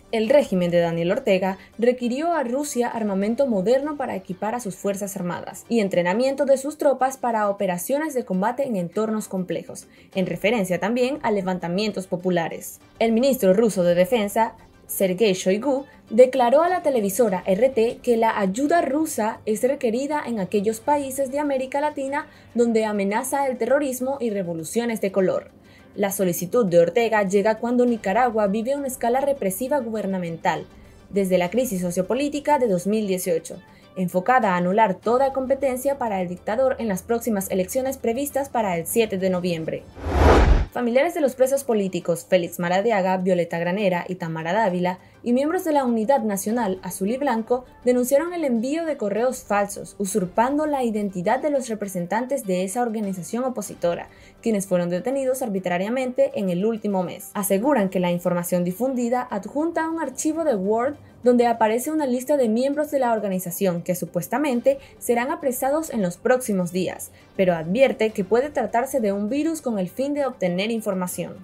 El régimen de Daniel Ortega requirió a Rusia armamento moderno para equipar a sus fuerzas armadas y entrenamiento de sus tropas para operaciones de combate en entornos complejos, en referencia también a levantamientos populares. El ministro ruso de Defensa, Sergei Shoigu, declaró a la televisora RT que la ayuda rusa es requerida en aquellos países de América Latina donde amenaza el terrorismo y revoluciones de color. La solicitud de Ortega llega cuando Nicaragua vive una escala represiva gubernamental, desde la crisis sociopolítica de 2018, enfocada a anular toda competencia para el dictador en las próximas elecciones previstas para el 7 de noviembre. Familiares de los presos políticos Félix Maradiaga, Violeta Granera y Tamara Dávila y miembros de la Unidad Nacional Azul y Blanco denunciaron el envío de correos falsos, usurpando la identidad de los representantes de esa organización opositora, quienes fueron detenidos arbitrariamente en el último mes. Aseguran que la información difundida adjunta un archivo de Word donde aparece una lista de miembros de la organización que supuestamente serán apresados en los próximos días, pero advierte que puede tratarse de un virus con el fin de obtener información.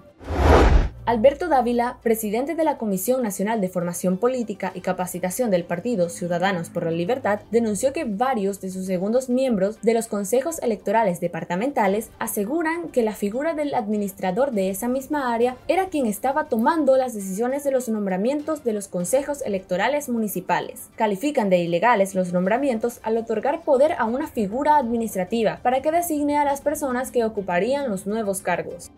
Alberto Dávila, presidente de la Comisión Nacional de Formación Política y Capacitación del partido Ciudadanos por la Libertad, denunció que varios de sus segundos miembros de los consejos electorales departamentales aseguran que la figura del administrador de esa misma área era quien estaba tomando las decisiones de los nombramientos de los consejos electorales municipales. Califican de ilegales los nombramientos al otorgar poder a una figura administrativa para que designe a las personas que ocuparían los nuevos cargos.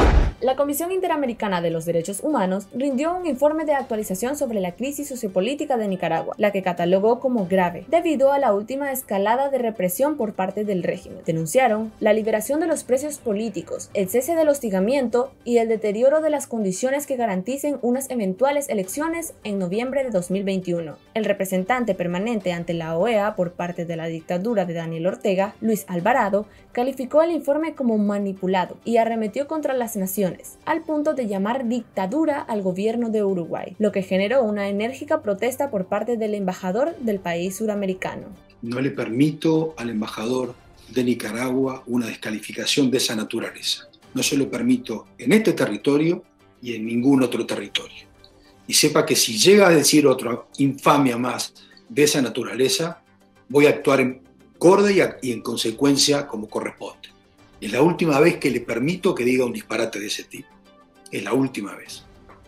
La Comisión Interamericana de los Derechos Humanos rindió un informe de actualización sobre la crisis sociopolítica de Nicaragua, la que catalogó como grave, debido a la última escalada de represión por parte del régimen. Denunciaron la liberación de los presos políticos, el cese del hostigamiento y el deterioro de las condiciones que garanticen unas eventuales elecciones en noviembre de 2021. El representante permanente ante la OEA por parte de la dictadura de Daniel Ortega, Luis Alvarado, calificó el informe como manipulado y arremetió contra las naciones, al punto de llamar dictadura al gobierno de Uruguay, lo que generó una enérgica protesta por parte del embajador del país suramericano. No le permito al embajador de Nicaragua una descalificación de esa naturaleza. No se lo permito en este territorio y en ningún otro territorio. Y sepa que si llega a decir otra infamia más de esa naturaleza, voy a actuar en acorde y en consecuencia como corresponde. Es la última vez que le permito que diga un disparate de ese tipo. Es la última vez.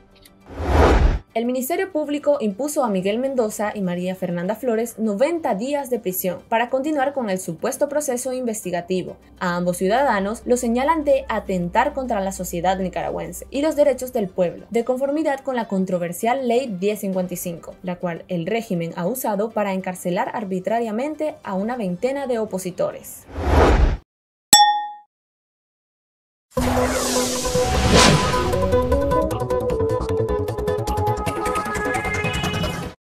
El Ministerio Público impuso a Miguel Mendoza y María Fernanda Flores 90 días de prisión para continuar con el supuesto proceso investigativo. A ambos ciudadanos los señalan de atentar contra la sociedad nicaragüense y los derechos del pueblo, de conformidad con la controversial Ley 1055, la cual el régimen ha usado para encarcelar arbitrariamente a una veintena de opositores.